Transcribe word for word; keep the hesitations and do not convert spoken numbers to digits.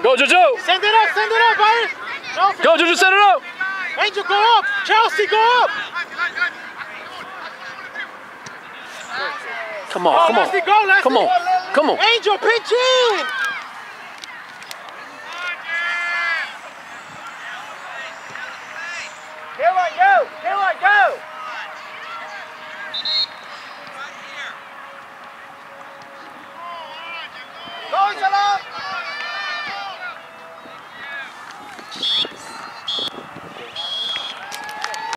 Go, Juju. Send it up, send it up, Byron. No, Go, Juju, send it up. Angel, go up. Chelsea, go up. Come on, Oh, come on. Leslie, go, Leslie. Come on, come on. Angel, pitch in. Caroline, go. Caroline, go. Go, Angela.